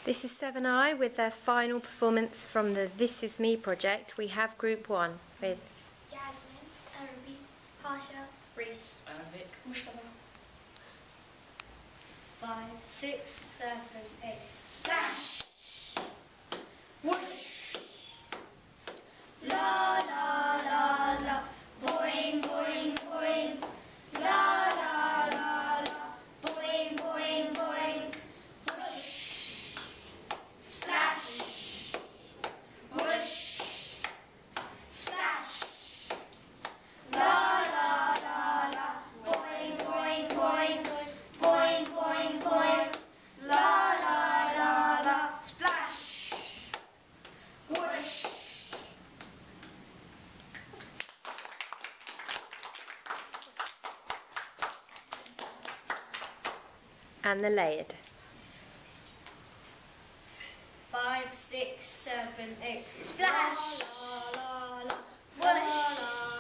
This is 7i with their final performance from the This Is Me project. We have group 1 with Yasmin, Arabi, Pasha, Reese, Arabic, Mustafa. 5, 6, 7, 8. Splash! Whoosh! La la la la, boing boing boing. La la la la, boing boing boing. Whoosh! Splash! Whoosh! Splash! La la la la, boing boing boing. Boing boing boing. La la la la, splash! Whoosh! and the layered. 5, 6, 7, 8. Splash! La la la la. Whoosh!